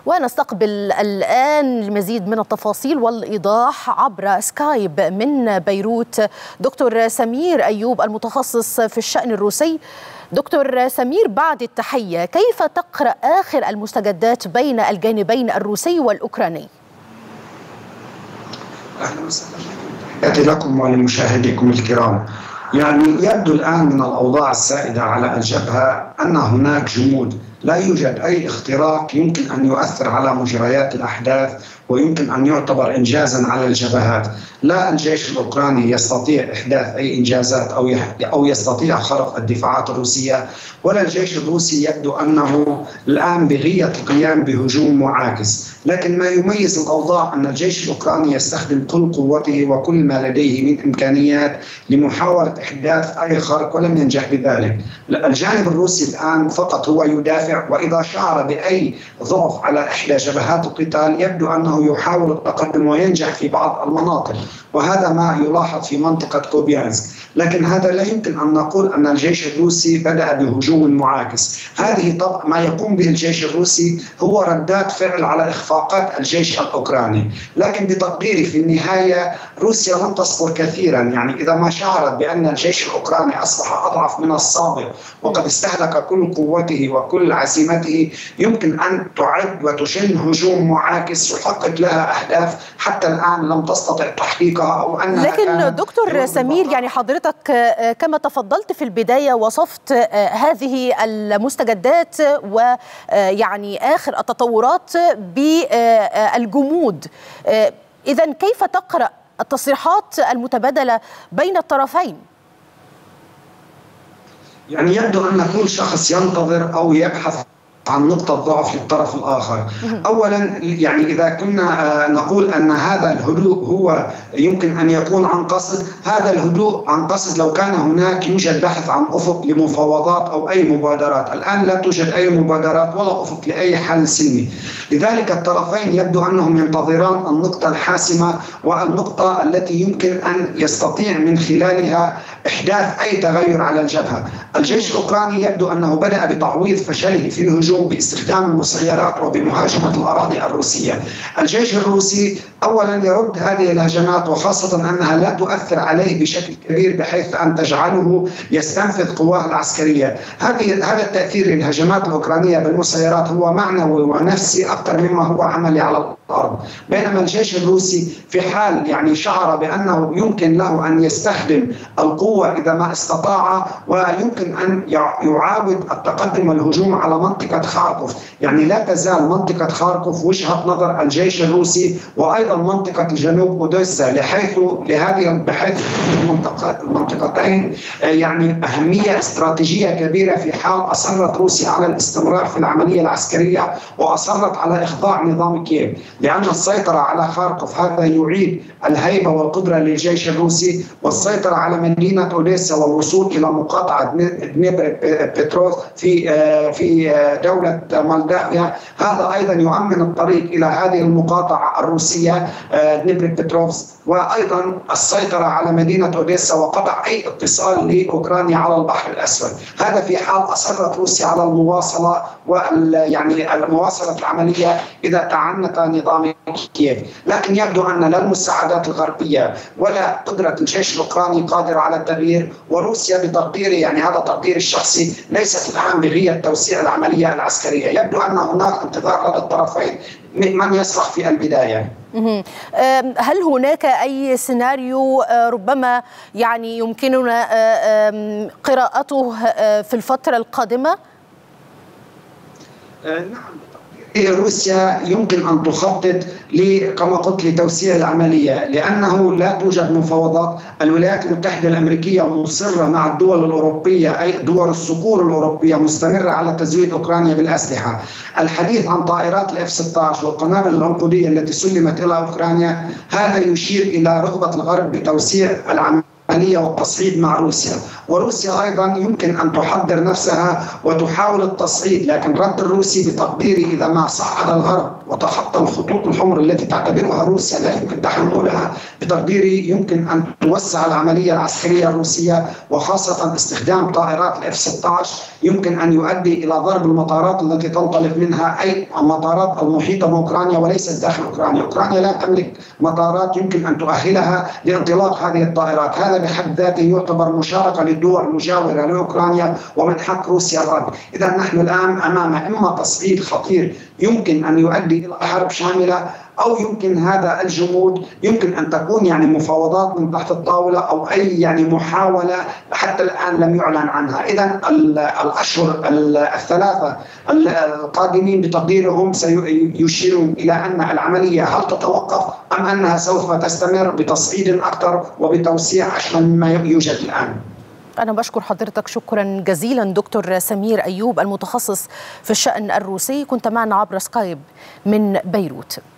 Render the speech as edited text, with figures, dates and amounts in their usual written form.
ونستقبل الآن المزيد من التفاصيل والإيضاح عبر سكايب من بيروت دكتور سمير أيوب المتخصص في الشأن الروسي. دكتور سمير، بعد التحية، كيف تقرأ آخر المستجدات بين الجانبين الروسي والأوكراني؟ أهلا وسهلا لكم ولمشاهديكم الكرام. يبدو الآن من الأوضاع السائدة على الجبهة أن هناك جمود، لا يوجد أي اختراق يمكن أن يؤثر على مجريات الأحداث ويمكن أن يعتبر إنجازا على الجبهات. لا الجيش الأوكراني يستطيع إحداث أي إنجازات أو يستطيع خرق الدفاعات الروسية، ولا الجيش الروسي يبدو أنه الآن بغية القيام بهجوم معاكس. لكن ما يميز الأوضاع أن الجيش الأوكراني يستخدم كل قوته وكل ما لديه من إمكانيات لمحاولة إحداث أي خرق، ولم ينجح بذلك. الجانب الروسي الآن فقط هو يدافع، وإذا شعر بأي ضعف على إحدى جبهات القتال يبدو أنه يحاول التقدم وينجح في بعض المناطق، وهذا ما يلاحظ في منطقة كوبيانسك. لكن هذا لا يمكن أن نقول أن الجيش الروسي بدأ بهجوم معاكس. هذه طبعا ما يقوم به الجيش الروسي هو ردات فعل على إخفاقات الجيش الأوكراني، لكن بتقديري في النهاية روسيا لم تصبر كثيرا. إذا ما شعرت بأن الجيش الأوكراني أصبح أضعف من السابق وقد استهلك كل قوته وكل عزيمته، يمكن أن تعد وتشن هجوم معاكس يحقق لها أهداف حتى الآن لم تستطع تحقيقها أو أنها. لكن دكتور سمير، حضرتك كما تفضلت في البداية وصفت هذه المستجدات آخر التطورات بالجمود. إذن كيف تقرأ التصريحات المتبادلة بين الطرفين؟ يبدو أن كل شخص ينتظر أو يبحث عن نقطة ضعف للطرف الآخر. أولا إذا كنا نقول أن هذا الهدوء هو يمكن أن يكون عن قصد، هذا الهدوء عن قصد لو كان هناك يوجد بحث عن أفق لمفاوضات أو أي مبادرات. الآن لا توجد أي مبادرات ولا أفق لأي حل سلمي، لذلك الطرفين يبدو أنهم ينتظران النقطة الحاسمة والنقطة التي يمكن أن يستطيع من خلالها إحداث أي تغير على الجبهة. الجيش الأوكراني يبدو أنه بدأ بتعويض فشله في الهجوم باستخدام المسيرات وبمهاجمة الأراضي الروسية. الجيش الروسي أولا يرد هذه الهجمات، وخاصة أنها لا تؤثر عليه بشكل كبير بحيث أن تجعله يستنفذ قواه العسكرية. هذا التأثير للهجمات الأوكرانية بالمسيرات هو معنوي ونفسي أكثر مما هو عملي على الأرض، بينما الجيش الروسي في حال شعر بأنه يمكن له أن يستخدم القوة إذا ما استطاع، ويمكن أن يعاود التقدم والهجوم على منطقة خاركوف. لا تزال منطقة خاركوف وجهة نظر الجيش الروسي، وأيضا منطقة جنوب أوديسا بحيث المنطقتين أهمية استراتيجية كبيرة في حال أصرت روسيا على الاستمرار في العملية العسكرية وأصرت على إخضاع نظام كييف، لأن السيطرة على خاركوف هذا يعيد الهيبة والقدرة للجيش الروسي، والسيطرة على مدينة أوديسا والوصول إلى مقاطعة دنيبر بتروف في دولة مولدافيا، هذا أيضا يؤمن الطريق إلى هذه المقاطعة الروسية دنيبر بتروف، وأيضا السيطرة على مدينة أوديسا وقطع أي اتصال لأوكرانيا على البحر الأسود. هذا في حال أصرت روسيا على المواصلة المواصلة العملية إذا تعنت نظام كييف. لكن يبدو أن لا المساعدات الغربية ولا قدرة الجيش الأوكراني قادرة على التغيير، وروسيا بتقديري هذا تقديري الشخصي ليست الآن بغية توسيع العملية العسكرية. يبدو أن هناك انتظار لدى الطرفين من يصرخ في البداية. هل هناك أي سيناريو ربما يمكننا قراءته في الفترة القادمة؟ نعم، روسيا يمكن أن تخطط كما قلت لتوسيع العملية، لأنه لا توجد مفاوضات. الولايات المتحدة الأمريكية مصرة مع الدول الأوروبية، أي دول الصقور الأوروبية، مستمرة على تزويد أوكرانيا بالأسلحة. الحديث عن طائرات الF-16 والقنابل العنقودية التي سلمت إلى أوكرانيا، هذا يشير إلى رغبة الغرب بتوسيع العملية العملية والتصعيد مع روسيا، وروسيا أيضا يمكن أن تحضر نفسها وتحاول التصعيد، لكن الرد الروسي بتقديري إذا ما صعد الغرب وتخطى الخطوط الحمر التي تعتبرها روسيا لا يمكن تحملها، بتقديري يمكن أن توسع العملية العسكرية الروسية، وخاصة استخدام طائرات الF-16 يمكن أن يؤدي إلى ضرب المطارات التي تنطلق منها، أي المطارات المحيطة بأوكرانيا وليست داخل أوكرانيا. أوكرانيا لا تملك مطارات يمكن أن تؤهلها لانطلاق هذه الطائرات، هذا بحد ذاته يعتبر مشاركة للدول المجاورة لأوكرانيا، ومن حق روسيا الرد. إذا نحن الآن أمام إما تصعيد خطير يمكن أن يؤدي إلى حرب شاملة، أو يمكن هذا الجمود يمكن أن تكون يعني مفاوضات من تحت الطاولة، أو أي يعني محاولة حتى الآن لم يعلن عنها. إذا الأشهر الثلاثة القادمين بتقديرهم سيشيرون إلى أن العملية هل تتوقف أم أنها سوف تستمر بتصعيد أكثر وبتوسيع أشمل مما يوجد الآن. أنا بشكر حضرتك شكرا جزيلا دكتور سمير أيوب المتخصص في الشأن الروسي، كنت معنا عبر سكايب من بيروت.